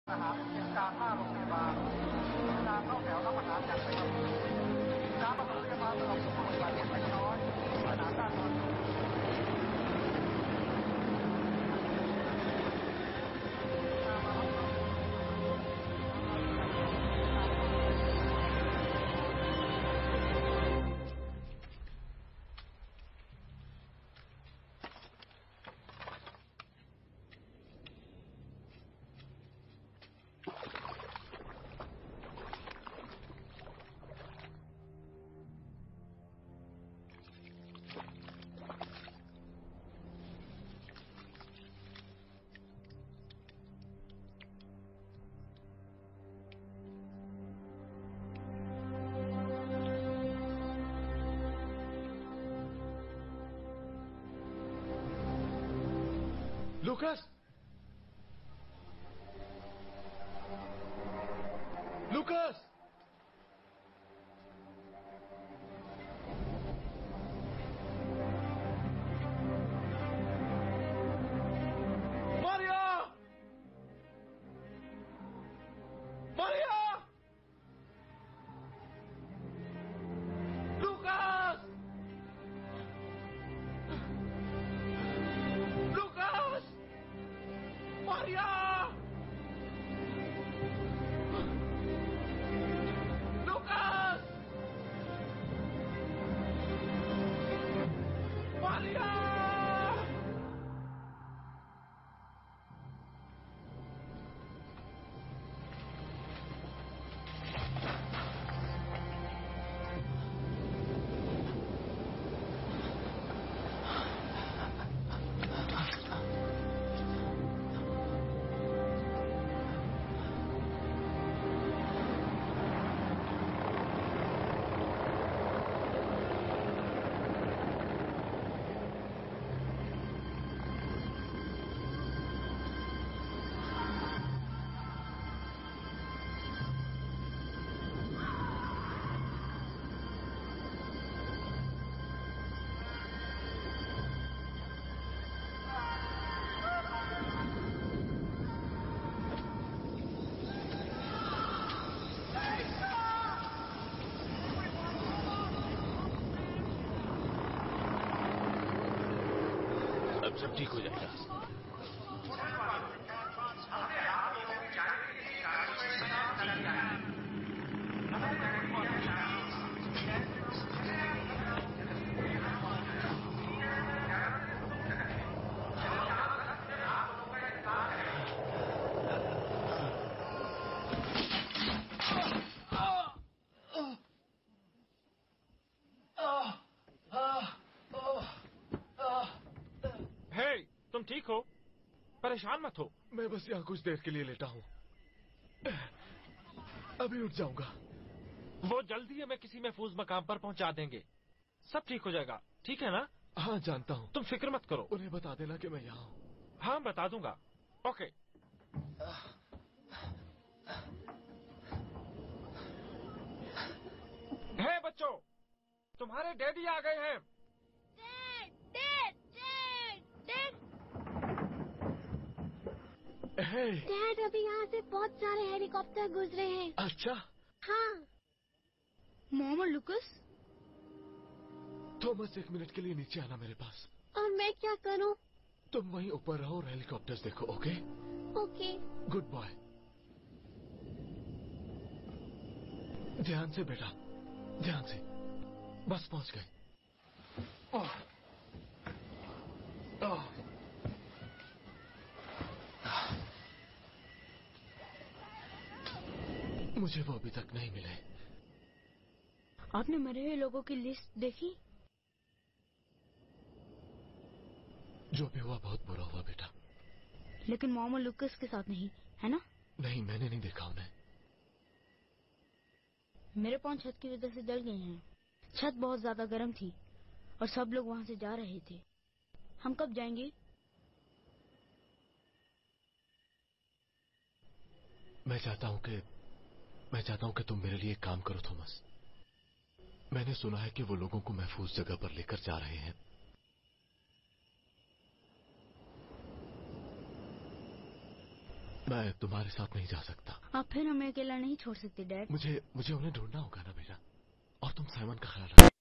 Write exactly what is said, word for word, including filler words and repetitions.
อาหารเพียงกลางหน้าโรงพยาบาลนางเข้าแถวรับประทานอย่างเป็นระเบียบการปฐมพยาบาลสำหรับผู้ป่วยบาดเจ็บเล็กน้อยสนามด้านตะวันตก Lucas! Lucas! Maria! Maria! Lucas! Lucas! Maria! Lucas! Maria! अब सब ठीक हो जाएगा। तुम ठीक हो? परेशान मत हो। मैं बस यहाँ कुछ देर के लिए लेटा हूँ, अभी उठ जाऊंगा। वो जल्दी हमें किसी महफूज मकाम पर पहुंचा देंगे। सब ठीक हो जाएगा, ठीक है ना? हाँ जानता हूँ। तुम फिक्र मत करो। उन्हें बता देना कि मैं यहाँ हूँ। हाँ बता दूंगा। ओके। हे बच्चों, तुम्हारे डैडी आ गए हैं। Dad, dad, dad, dad. Hey. Dad, अभी यहाँ से बहुत सारे हेलीकॉप्टर गुजरे हैं। अच्छा? हाँ। मॉम और लुकस? थॉमस एक मिनट के लिए नीचे आना मेरे पास। और मैं क्या करूँ? तुम वहीं ऊपर रहो और हेलीकॉप्टर्स देखो, ओके? ओके। Good boy. ध्यान से बेटा, ध्यान से। बस पहुंच गए। ओह, ओह। मुझे वो अभी तक नहीं मिले। आपने मरे हुए लोगों की लिस्ट देखी? जो भी हुआ बहुत बुरा हुआ बेटा। लेकिन मॉम और लुकस के साथ नहीं, है ना? नहीं, मैंने नहीं देखा उन्हें। मेरे पाँव छत की वजह से जल गए हैं। छत बहुत ज्यादा गर्म थी और सब लोग वहाँ से जा रहे थे। हम कब जाएंगे? मैं चाहता हूँ कि मैं चाहता हूँ कि तुम मेरे लिए एक काम करो थॉमस। मैंने सुना है कि वो लोगों को महफूज जगह पर लेकर जा रहे हैं। मैं तुम्हारे साथ नहीं जा सकता। आप फिर हमें अकेला नहीं छोड़ सकते डैड। मुझे मुझे उन्हें ढूंढना होगा ना बेटा। और तुम साइमन का ख्याल रखो।